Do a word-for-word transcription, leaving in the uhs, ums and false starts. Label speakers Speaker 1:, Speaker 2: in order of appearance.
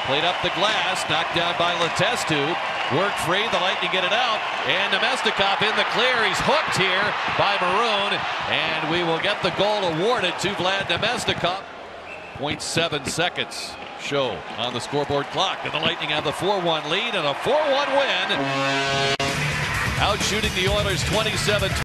Speaker 1: Played up the glass, knocked down by Letestu. Worked free, the Lightning get it out, and Namestnikov in the clear. He's hooked here by Maroon, and we will get the goal awarded to Vlad Namestnikov. zero point seven seconds show on the scoreboard clock, and the Lightning have the four one lead and a four one win. Out shooting the Oilers twenty-seven